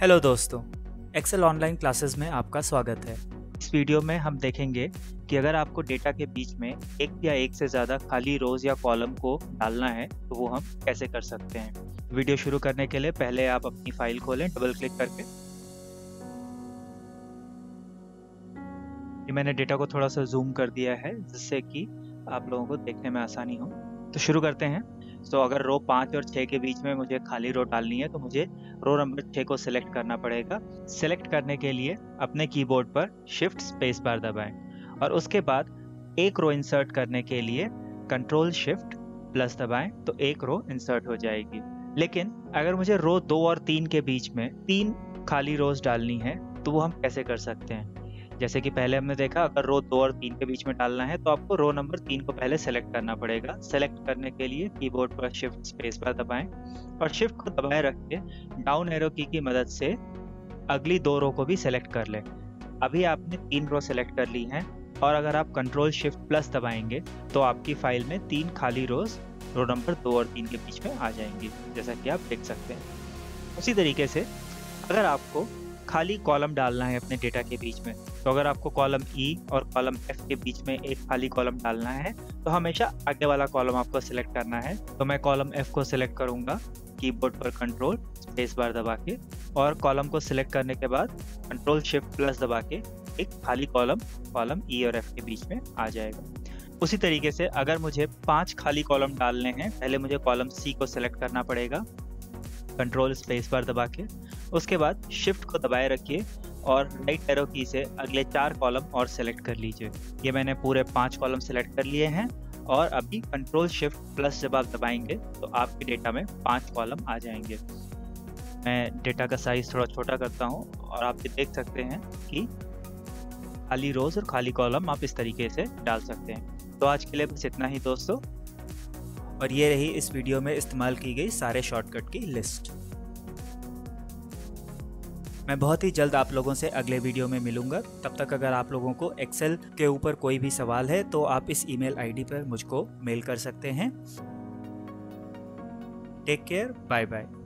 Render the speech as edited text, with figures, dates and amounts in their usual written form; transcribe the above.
Hello दोस्तों, Excel online classes में आपका स्वागत है। इस वीडियो में हम देखेंगे कि अगर आपको डेटा के बीच में एक या एक से ज़्यादा खाली रोज या कॉलम को डालना है तो वो हम कैसे कर सकते हैं। वीडियो शुरू करने के लिए पहले आप अपनी फाइल खोलें डबल क्लिक करके। ये मैंने डेटा को थोड़ा सा जूम कर दिया है जिससे कि आप लोगों को देखने में आसानी हो। तो शुरू करते हैं। तो अगर रो 5 और 6 के बीच में मुझे खाली रो डालनी है तो मुझे रो नंबर 6 को सिलेक्ट करना पड़ेगा। सिलेक्ट करने के लिए अपने कीबोर्ड पर शिफ्ट स्पेस बार दबाएं और उसके बाद एक रो इंसर्ट करने के लिए कंट्रोल शिफ्ट प्लस दबाएं तो एक रो इंसर्ट हो जाएगी। लेकिन अगर मुझे रो 2 और 3 के बीच में 3 खाली रोज डालनी है तो वो हम कैसे कर सकते हैं। जैसे कि पहले हमने देखा, अगर रो 2 और 3 के बीच में डालना है तो आपको रो नंबर 3 को पहले सेलेक्ट करना पड़ेगा। सेलेक्ट करने के लिए कीबोर्ड पर शिफ्ट स्पेस बार दबाएं और शिफ्ट को दबाए रख के डाउन एरो की मदद से अगली 2 रो को भी सेलेक्ट कर लें। अभी आपने 3 रो सेलेक्ट कर ली हैं और अगर आप कंट्रोल शिफ्ट प्लस दबाएंगे तो आपकी फाइल में 3 खाली रोज रो नंबर 2 और 3 के बीच में आ जाएंगी, जैसा कि आप देख सकते हैं। उसी तरीके से अगर आपको खाली कॉलम डालना है अपने डेटा के बीच में, तो अगर आपको कॉलम ई और कॉलम एफ के बीच में एक खाली कॉलम डालना है तो हमेशा आगे वाला कॉलम आपको सिलेक्ट करना है। तो मैं कॉलम एफ को सिलेक्ट करूंगा कीबोर्ड पर कंट्रोल स्पेस बार दबा के, और कॉलम को सिलेक्ट करने के बाद कंट्रोल शिफ्ट प्लस दबा के एक खाली कॉलम ई और एफ के बीच में आ जाएगा। उसी तरीके से अगर मुझे 5 खाली कॉलम डालने हैं, पहले मुझे कॉलम सी को सिलेक्ट करना पड़ेगा कंट्रोल स्पेस बार दबा के, उसके बाद शिफ्ट को दबाए रखिए और राइट एरो की से अगले 4 कॉलम और सेलेक्ट कर लीजिए। ये मैंने पूरे 5 कॉलम सेलेक्ट कर लिए हैं और अभी कंट्रोल शिफ्ट प्लस जब आप दबाएंगे तो आपके डेटा में 5 कॉलम आ जाएंगे। मैं डेटा का साइज थोड़ा छोटा करता हूँ और आप ये देख सकते हैं कि खाली रोज और खाली कॉलम आप इस तरीके से डाल सकते हैं। तो आज के लिए बस इतना ही दोस्तों, और ये रही इस वीडियो में इस्तेमाल की गई सारे शॉर्टकट की लिस्ट। मैं बहुत ही जल्द आप लोगों से अगले वीडियो में मिलूंगा। तब तक अगर आप लोगों को एक्सेल के ऊपर कोई भी सवाल है तो आप इस ईमेल आईडी पर मुझको मेल कर सकते हैं। Take care, bye bye.